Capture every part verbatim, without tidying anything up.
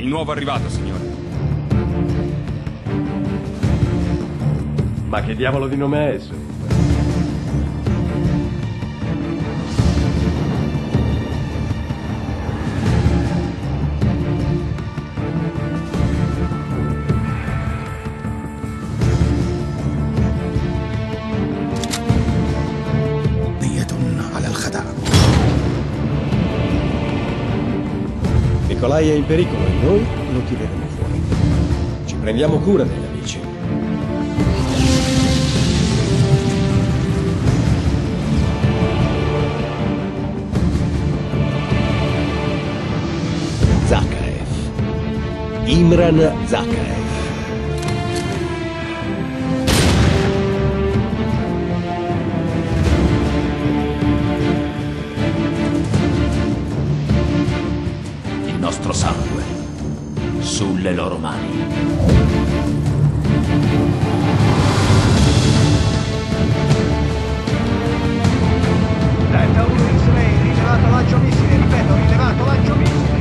nuovo arrivato, signore. Ma che diavolo di nome è esso? Nikolai è in pericolo e noi lo tireremo fuori. Ci prendiamo cura degli amici. Zakhaev. Imran Zakhaev. Nostro sangue sulle loro mani. Delta uno X-Ray, rilevato lancio missile, ripeto, rilevato lancio missile.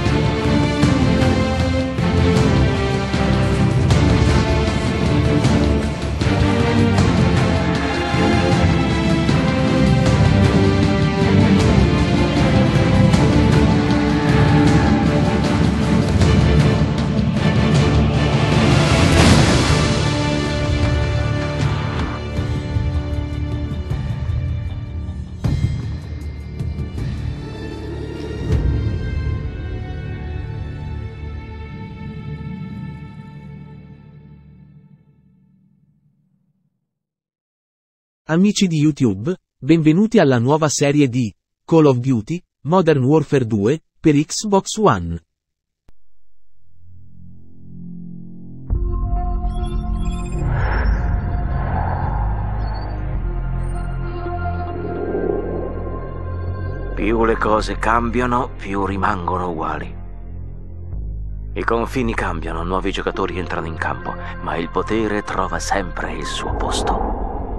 Amici di YouTube, benvenuti alla nuova serie di Call of Duty Modern Warfare due per Xbox One. Più le cose cambiano, più rimangono uguali. I confini cambiano, nuovi giocatori entrano in campo, ma il potere trova sempre il suo posto.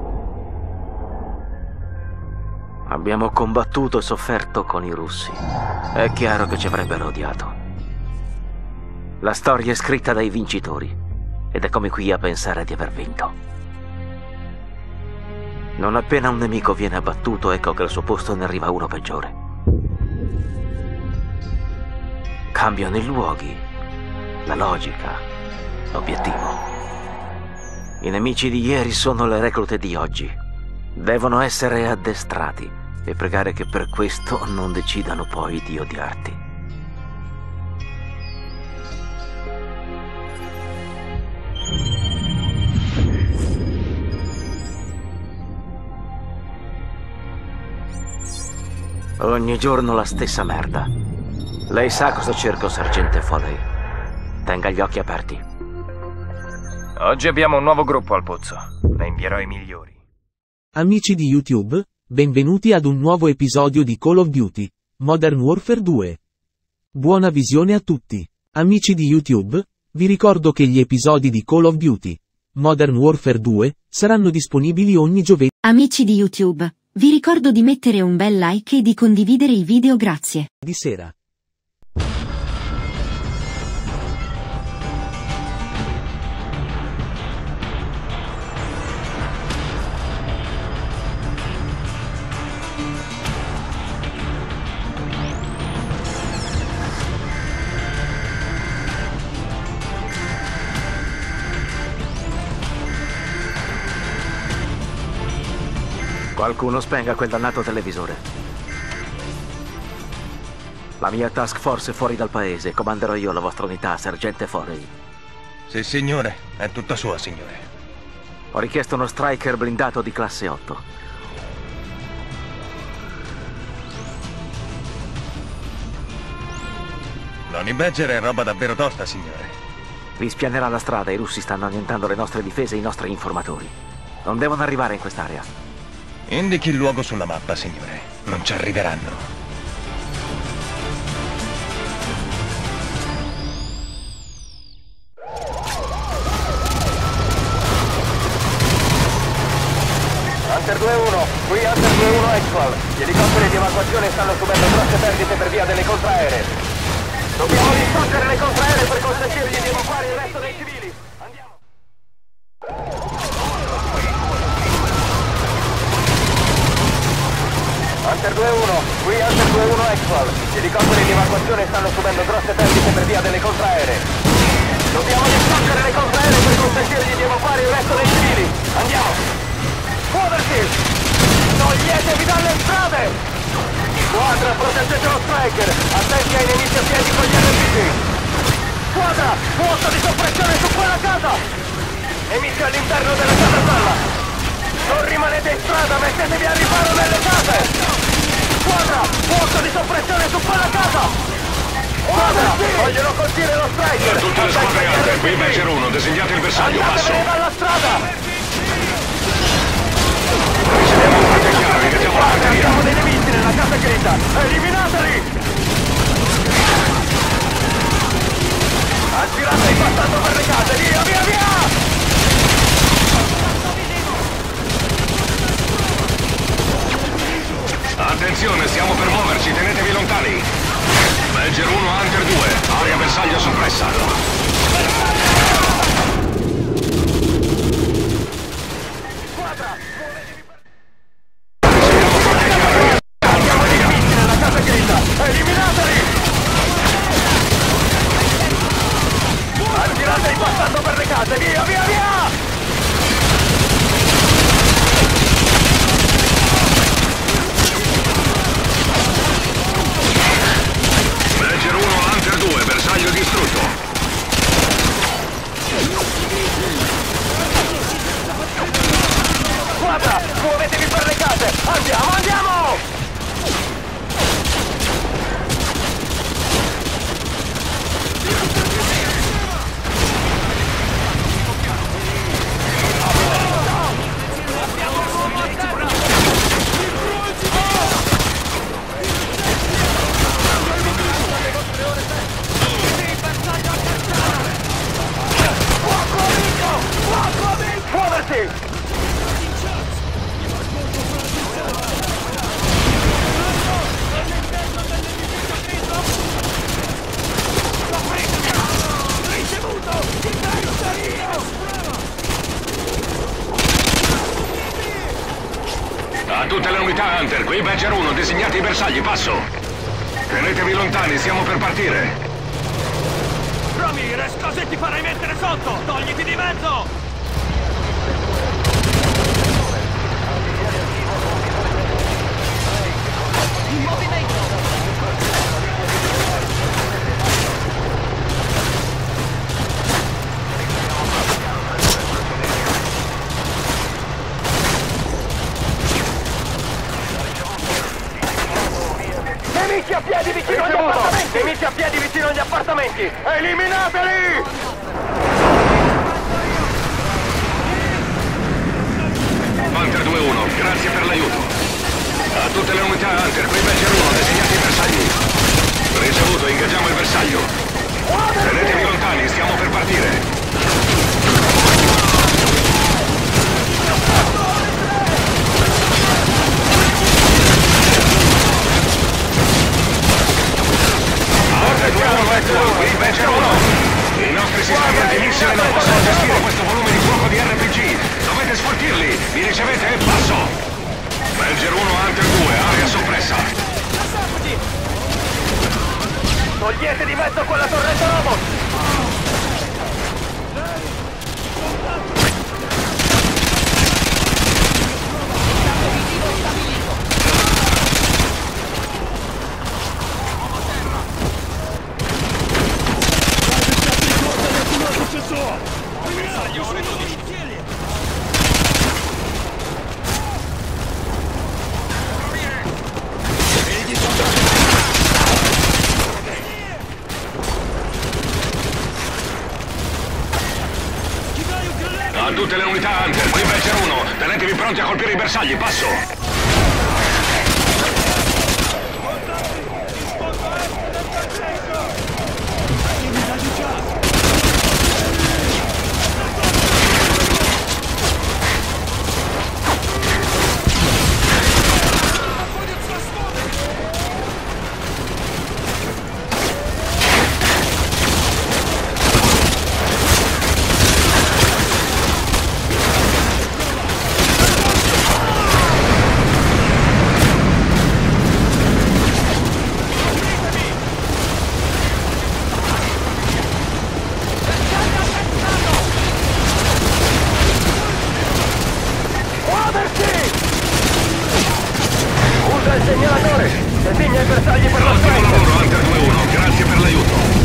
Abbiamo combattuto e sofferto con i russi. È chiaro che ci avrebbero odiato. La storia è scritta dai vincitori ed è come qui a pensare di aver vinto. Non appena un nemico viene abbattuto, ecco che al suo posto ne arriva uno peggiore. Cambiano i luoghi, la logica, l'obiettivo. I nemici di ieri sono le reclute di oggi. Devono essere addestrati e pregare che per questo non decidano poi di odiarti. Ogni giorno la stessa merda. Lei sa cosa cerco, sergente Foley. Tenga gli occhi aperti. Oggi abbiamo un nuovo gruppo al pozzo. Ne invierò i migliori. Amici di YouTube, benvenuti ad un nuovo episodio di Call of Duty Modern Warfare due. Buona visione a tutti. Amici di YouTube, vi ricordo che gli episodi di Call of Duty Modern Warfare due saranno disponibili ogni giovedì. Amici di YouTube, vi ricordo di mettere un bel like e di condividere i video, grazie. Di sera. Qualcuno spenga quel dannato televisore. La mia task force è fuori dal paese. Comanderò io la vostra unità, sergente Foley. Sì, signore. È tutta sua, signore. Ho richiesto uno striker blindato di classe otto. L'Honey Badger è roba davvero tosta, signore. Vi spianerà la strada. I russi stanno annientando le nostre difese e i nostri informatori. Non devono arrivare in quest'area. Indichi il luogo sulla mappa, signore. Non ci arriveranno. Hunter due uno, qui Hunter due uno Actual. Gli elicotteri di evacuazione stanno subendo grosse perdite per via delle contraeree. Dobbiamo distruggere le contraeree per consentirgli di evacuare il resto dei civili. Andiamo. Hunter due uno, qui Hunter due uno Exwell. Gli elicotteri di evacuazione stanno subendo grosse perdite per via delle contraeree. Dobbiamo distruggere le contraeree per consentirgli di evacuare il resto dei civili. Andiamo. Muoversi! Toglietevi dalle strade! Squadra, proteggete lo striker! Attenti ai nemici a piedi con gli R P G! Squadra, fuoco di soppressione su quella casa! Nemici all'interno della casa gialla! Non rimanete in strada, mettetevi a riparo nelle case! Squadra, fuoco di soppressione su quella casa! Squadra, vogliono colpire lo striker! Tutte le squadre alte, qui Badger uno, disegnate il bersaglio, passo! Andatevene dalla strada! Riceviamo un forte chiaro, iniziamo la batteria! Abbiamo dei nemici nella casa grigia! Eliminateli! Aggiratevi passando per le case! Via, via, via! Attenzione, stiamo per muoverci, tenetevi lontani! Badger uno, Hunter due, area bersaglio soppressa! Eliminateli! Aggiratevi passando per le case! Via, via, via! Badger uno, Hunter due, bersaglio distrutto! Squadra, muovetevi per le case! Andiamo, andiamo! A tutte le unità Hunter, qui Badger uno, disegnate i bersagli, passo! Tenetevi lontani, stiamo per partire! Ramirez, cosa ti farai mettere sotto? Togliti di mezzo! In movimento! Nemici a piedi vicino agli appartamenti! Nemici a piedi vicino agli appartamenti! Eliminateli! Hunter due uno, grazie per l'aiuto. A tutte le unità Hunter, qui Badger uno, disegnate i bersagli. Ricevuto, ingaggiamo il bersaglio. Tenetevi lontani, stiamo per partire. Qui Badger uno, i nostri sistemi antimissili non possono gestire questo volume di fuoco di R P G. Dovete sfoltirli, mi ricevete? Passo! Badger uno, Hunter due, area soppressa. Togliete di mezzo quella torretta robot! A tutte le unità Hunter, qui Badger uno, tenetevi pronti a colpire i bersagli, passo! dei bersagli per lo Ottimo Striker. lavoro, Hunter due uno, grazie per l'aiuto.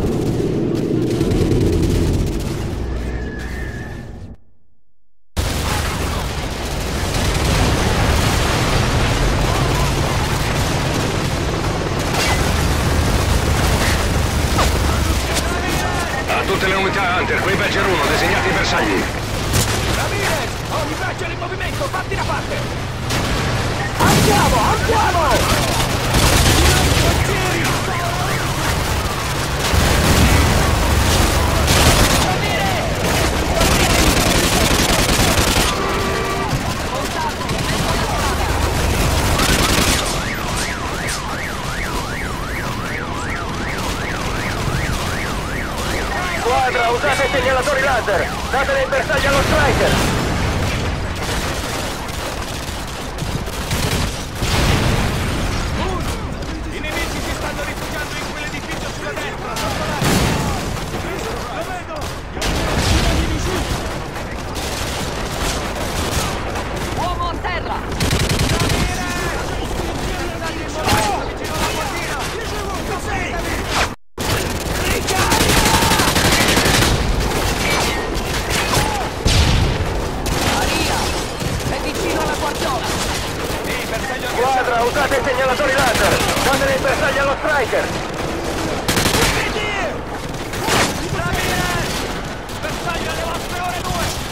A tutte le unità Hunter, qui Badger uno, designati i bersagli. Ramirez, ho i Badger in movimento, fatti da parte. Andiamo, andiamo! Squadra, usate i segnalatori laser! Date dei bersagli allo Striker! I nemici si stanno rifugiando in quell'edificio sulla destra, sotto l'acqua! Lo vedo! Uomo a terra! Vicino alla portina! Squadra, usate i segnalatori laser! Date dei bersagli allo Striker! Bersaglio alle vostre ore due!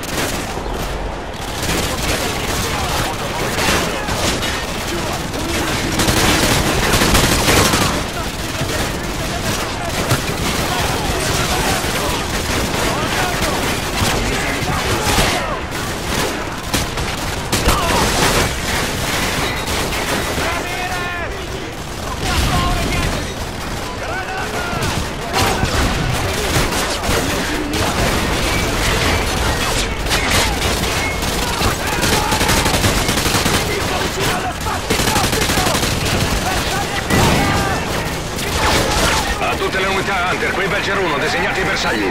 Tutte le unità Hunter, qui Badger uno, designati i bersagli.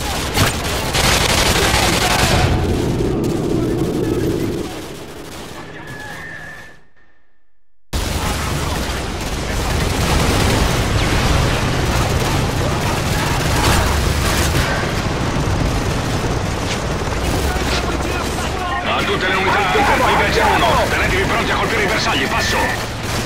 A tutte le unità Hunter, qui Badger uno, tenetevi pronti a colpire i bersagli, passo!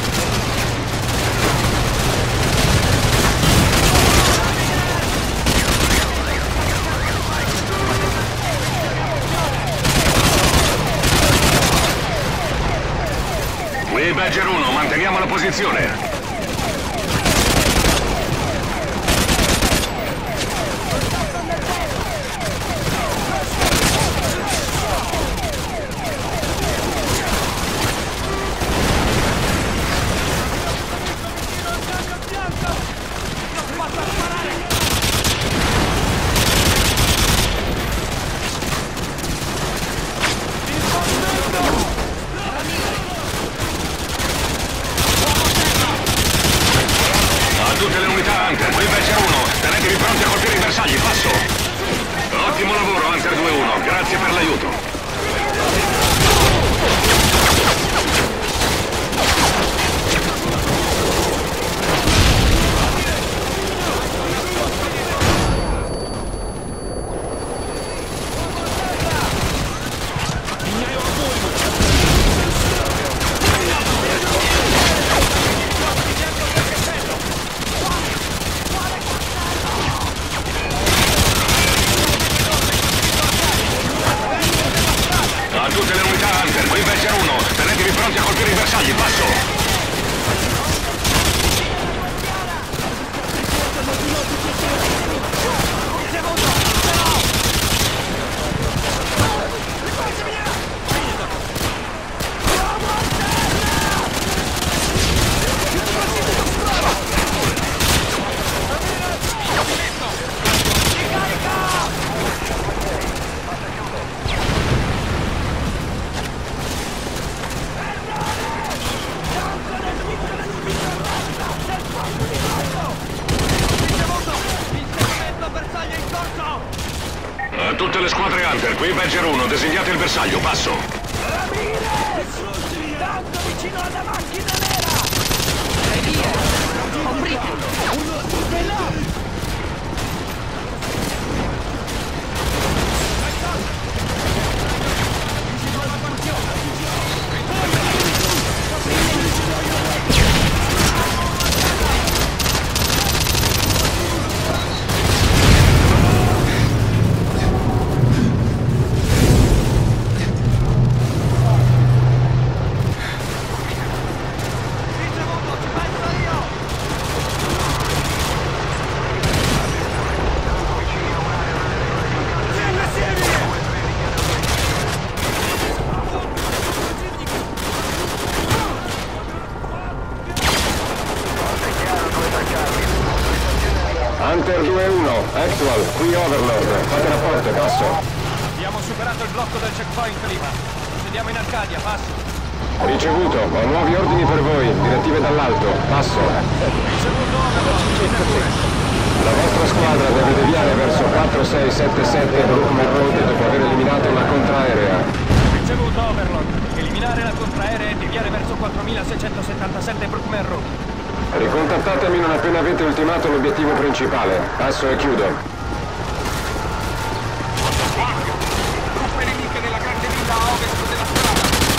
Qui Badger uno, manteniamo la posizione. Tutte le unità Hunter, qui Badger uno, tenetevi pronti a colpire i bersagli, passo! Ottimo lavoro Hunter due uno, grazie per l'aiuto. Tutte le unità Hunter, qui Badger uno, tenetevi pronti a colpire i bersagli, passo! Tutte le squadre Hunter, qui Badger uno, designate il bersaglio, passo! Ramirez! Tanto vicino alla macchina nera! Hunter due uno, Actual, qui Overlord, fate rapporto, passo. Abbiamo superato il blocco del checkpoint prima. Procediamo in Arcadia, passo. Ricevuto, ho nuovi ordini per voi, direttive dall'alto, passo. Ricevuto, Overlord, la vostra squadra deve deviare verso quattro sei sette sette Brookman Road dopo aver eliminato la contraerea. Ricevuto, Overlord. Eliminare la contraerea e deviare verso quattromilaseicentosettantasette Brookman Road. Ricontattatemi non appena avete ultimato l'obiettivo principale. Passo e chiudo. Truppe nemiche nella grande villa a ovest della strada.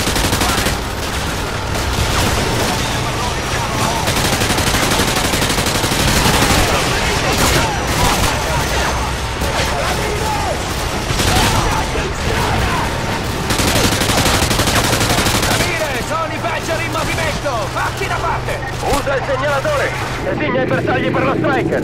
Capire, sono i Badger in movimento! Fatti da parte! Usa il segnalatore! Designa i bersagli per lo striker!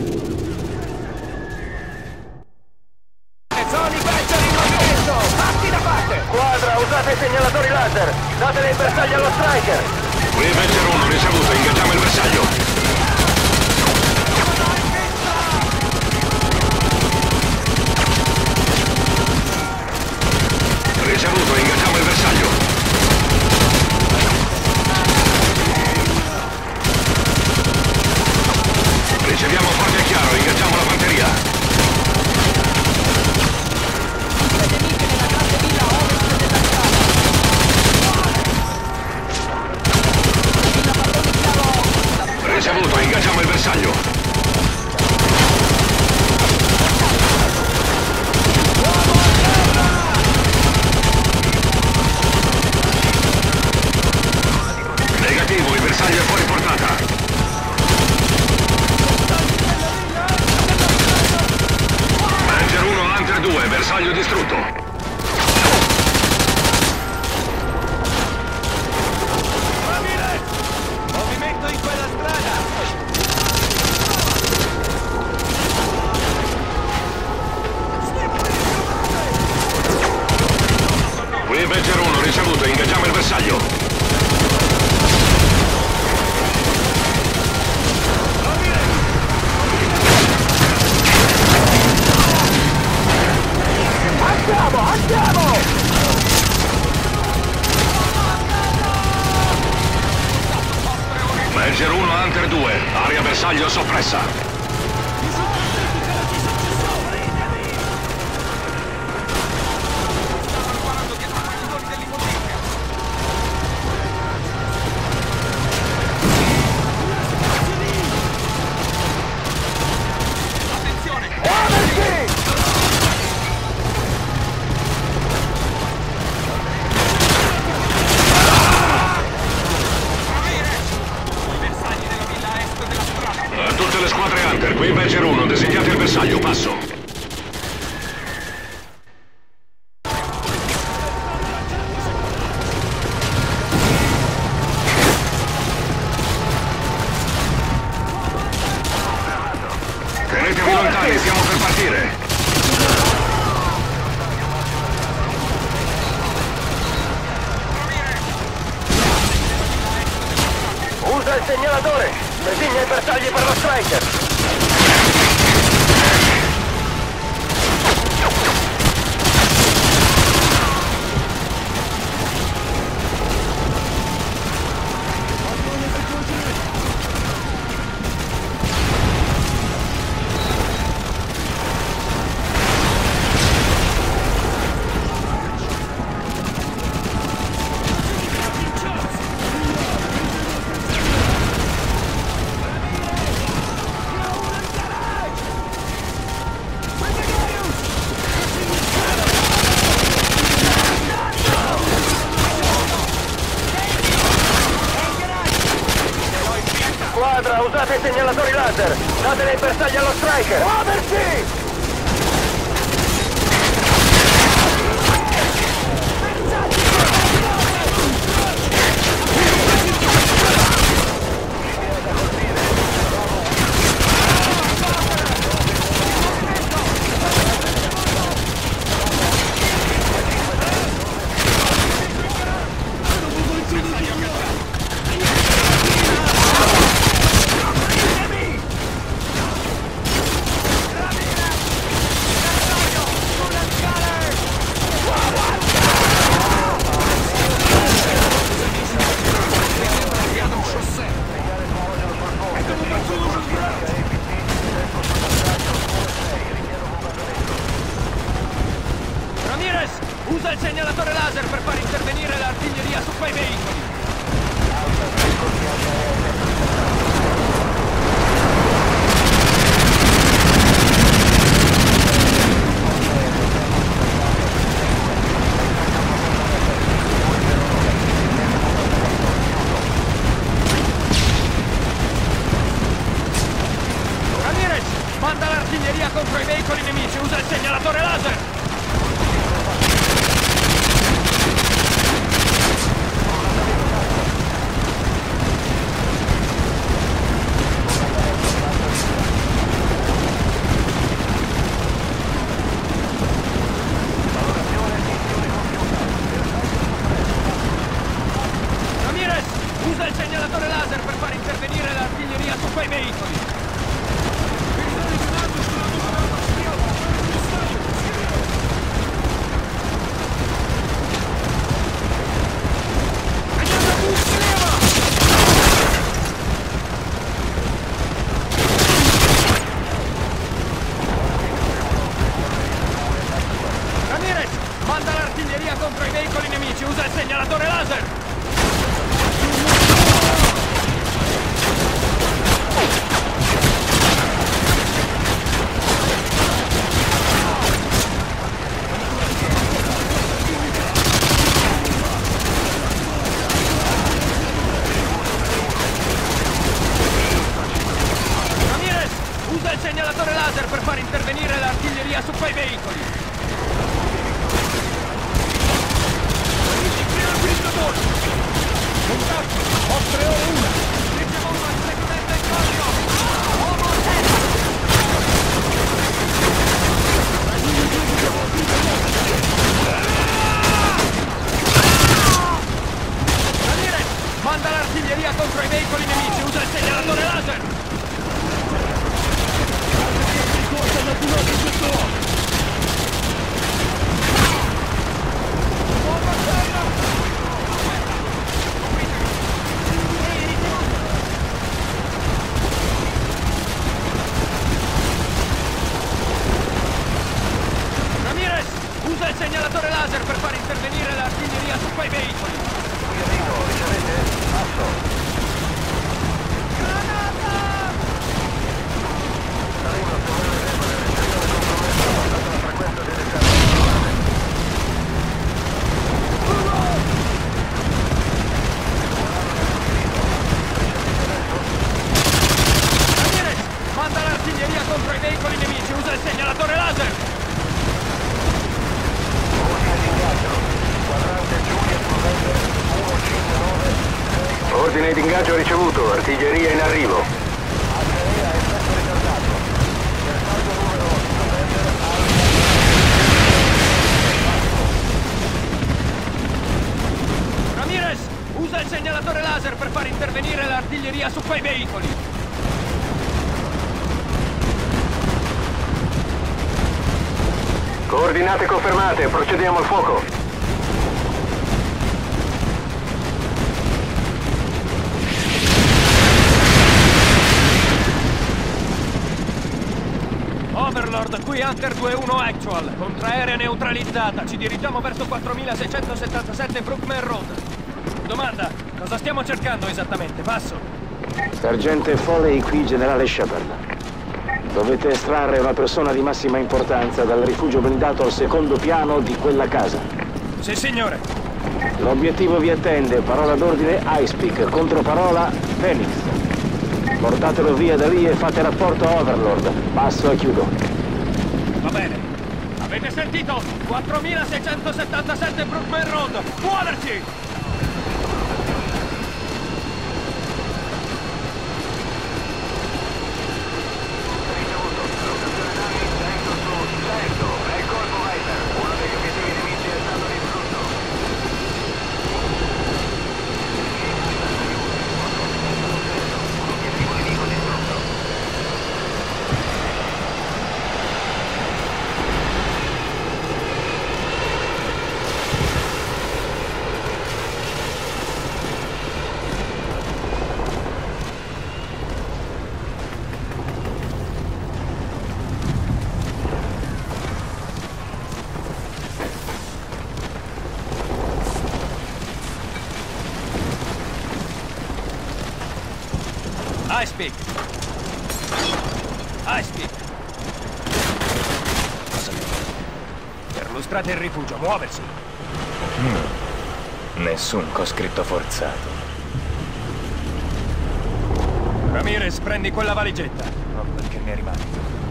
Sono i Badger in movimento! Fatti da parte! Squadra, usate i segnalatori laser! Datele i bersagli allo striker! Qui Badger uno, ricevuto, ingaggiamo il bersaglio. Ricevuto, ingaggiamo il bersaglio. Riceviamo forte e chiaro, ingaggiamo la fanteria. Ricevuto, ingaggiamo il bersaglio. Negativo, il bersaglio è fuori portata. Badger uno, Hunter due, bersaglio distrutto. Movimento in quella strada! Qui Badger uno, ricevuto, ingaggiamo il bersaglio. Andiamo, andiamo! Badger uno, Hunter due, area bersaglio soppressa. Tutte le squadre Hunter, qui Badger uno, designate il bersaglio, passo. Tenetevi lontani, stiamo per partire. Usa il segnalatore! Designa i bersagli per lo striker! Disattivate i segnalatori laser! Date dei bersagli allo Striker! Muoversi! Usa il segnalatore laser per far intervenire l'artiglieria su quei veicoli. Ramirez, manda l'artiglieria contro i veicoli nemici. Usa il segnalatore laser. Usa il segnalatore laser per far intervenire l'artiglieria su quei veicoli. Ramirez, manda l'artiglieria contro i veicoli nemici. Usa il segnalatore laser. Usa il segnalatore laser per far intervenire l'artiglieria su quei veicoli. Contatto! Offre ora una! Ricevo un perseguimento in corso! Uomo a terra! Ramirez, manda l'artiglieria contro i veicoli nemici. Usa il segnalatore laser! Ramirez, usa il segnalatore laser per far intervenire l'artiglieria su quei veicoli. Manda l'artiglieria contro i veicoli nemici, usa il segnalatore laser! Ordine di ingaggio ricevuto, artiglieria in arrivo. Ramirez, usa il segnalatore laser per far intervenire l'artiglieria su quei veicoli. Coordinate confermate, procediamo al fuoco. Overlord, qui Hunter due uno Actual. Contraerea neutralizzata. Ci dirigiamo verso quattromilaseicentosettantasette Brookman Road. Domanda, cosa stiamo cercando esattamente? Passo. Sergente Foley, qui generale Shepard. Dovete estrarre una persona di massima importanza dal rifugio blindato al secondo piano di quella casa. Sì, signore. L'obiettivo vi attende, parola d'ordine Icepeak, controparola Phoenix. Portatelo via da lì e fate rapporto a Overlord. Passo e chiudo. Va bene. Avete sentito? quattromilaseicentosettantasette Brookman Road. Muoverci! Ice Peak! Ice Peak! Perlustrate il rifugio, muoversi! Mm. Nessun coscritto forzato. Ramirez, prendi quella valigetta. Oh, quel che ne rimane.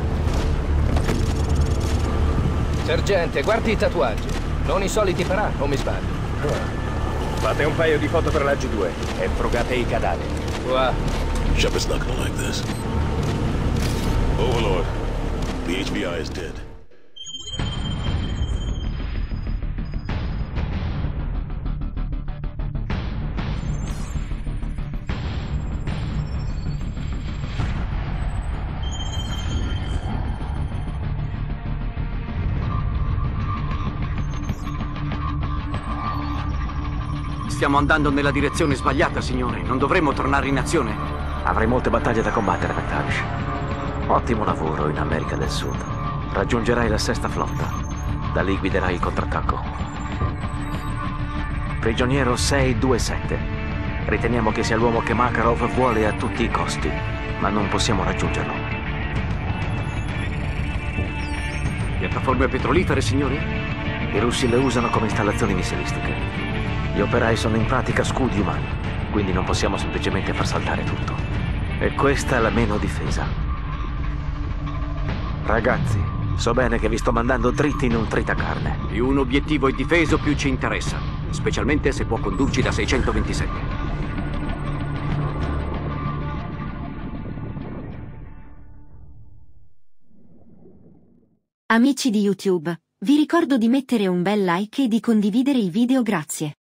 Sergente, guardi i tatuaggi. Non i soliti parà, o mi sbaglio? Fate un paio di foto per la G due e frugate i cadaveri. Wow. Shepard's not gonna like this. Overlord, the H B I is dead. Stiamo andando nella direzione sbagliata, signore. Non dovremmo tornare in azione. Avrai molte battaglie da combattere, McTavish. Ottimo lavoro in America del Sud. Raggiungerai la sesta flotta. Da lì guiderai il contrattacco. Prigioniero sei due sette. Riteniamo che sia l'uomo che Makarov vuole a tutti i costi, ma non possiamo raggiungerlo. Piattaforme petrolifere, signore? I russi le usano come installazioni missilistiche. Gli operai sono in pratica scudi umani, quindi non possiamo semplicemente far saltare tutto. E questa è la meno difesa. Ragazzi, so bene che vi sto mandando dritti in un tritacarne. Più un obiettivo è difeso, più ci interessa. Specialmente se può condurci da seicentoventisette. Amici di YouTube, vi ricordo di mettere un bel like e di condividere il video, grazie.